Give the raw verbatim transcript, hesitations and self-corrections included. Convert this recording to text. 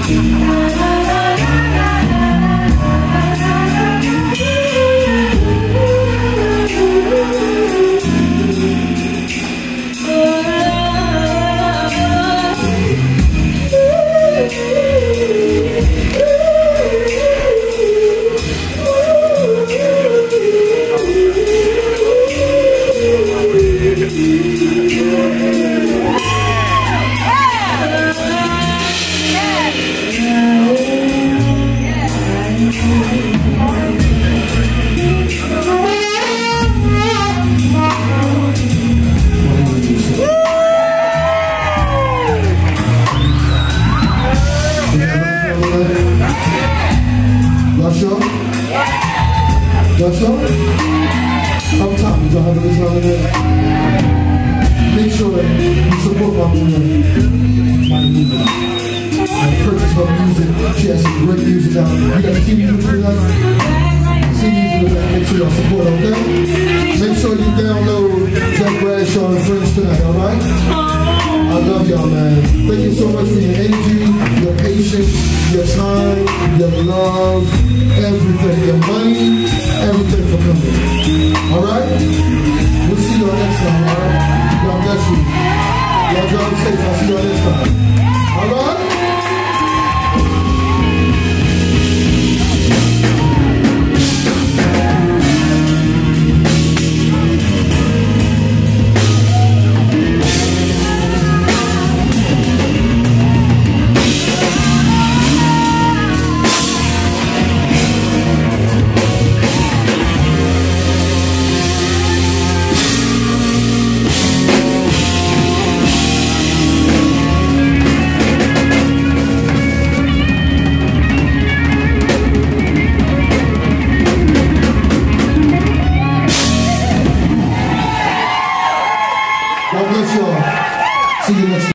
Bradshaw? Up top, did y'all have a good time in there? Make sure that you support Maimouna. Maimouna. And purchase her music. She has some great music out. You got the T V with us? C Ds in the back. Make sure y'all support, okay? Make sure you download Jack Bradshaw and Friends tonight, alright? I love y'all, man. Thank you so much for your energy, your patience, your time, your love, everything, your money, everything for coming. Alright? We'll see y'all next time, alright? God bless you. Y'all drive safe. I'll see y'all next time.